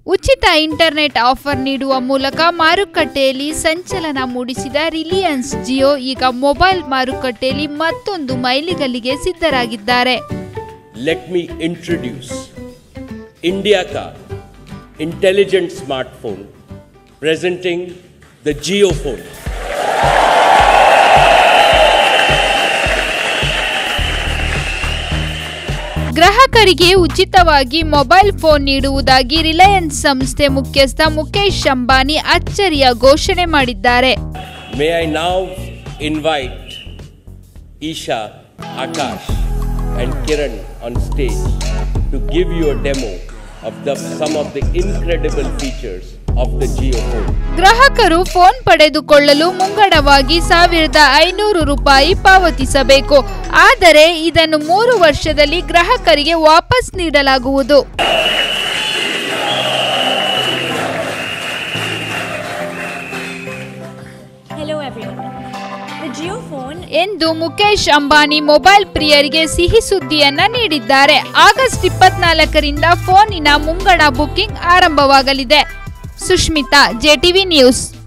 ಉಚಿತ internet offer ನೀಡುವ ಮೂಲಕ ಮಾರುಕಟ್ಟೆಯಲ್ಲಿ ಸಂಚಲನ ಮೂಡಿಸಿದ ರಿಲಯನ್ಸ್ ಜಿಯೋ ಈಗ ಮೊಬೈಲ್ ಮಾರುಕಟ್ಟೆಯಲ್ಲಿ ಮತ್ತೊಂದು ಮೈಲಿಗಲ್ಲಿಗೆ ಸಿದ್ಧರಾಗಿದ್ದಾರೆ. Let me introduce India ka intelligent smartphone presenting the Jio phone. ಗ್ರಾಹಕರಿಗೆ ಉಚಿತವಾಗಿ ಮೊಬೈಲ್ ಫೋನ್ ನೀಡುವುದಾಗಿ ರಿಲಯನ್ಸ್ ಸಂಸ್ಥೆ ಮುಖ್ಯಸ್ಥ ಮುಕೇಶ್ ಅಂಬಾನಿ ಅಚ್ಚರಿಯ ಘೋಷಣೆ ಮಾಡಿದ್ದಾರೆ. May I now invite Isha, Akash and Kiran on stage to give you a demo of some of the incredible features of the Jio phone. ಗ್ರಾಹಕರು phone ಪಡೆದುಕೊಳ್ಳಲು ಮುಂಗಡವಾಗಿ 1500 ರೂಪಾಯಿ ಪಾವತಿಸಬೇಕು. ಆದರೆ ಇದನ್ನು 3 ವರ್ಷದಲ್ಲಿ ಗ್ರಾಹಕರಿಗೆ ವಾಪಸ್ ನೀಡಲಾಗುವುದು. Hello everyone. The Jio phone ಎಂದು ಮುಕೇಶ್ ಅಂಬಾನಿ ಮೊಬೈಲ್ ಪ್ರಿಯರಿಗೆ ಸಿಹಿ ಸುದ್ದಿಯನ್ನ ನೀಡಿದ್ದಾರೆ. ಆಗಸ್ಟ್ 24ರಿಂದ ಫೋನಿನ ಮುಂಗಡ ಬುಕಿಂಗ್ ಆರಂಭವಾಗಲಿದೆ. Sushmita, JTV news.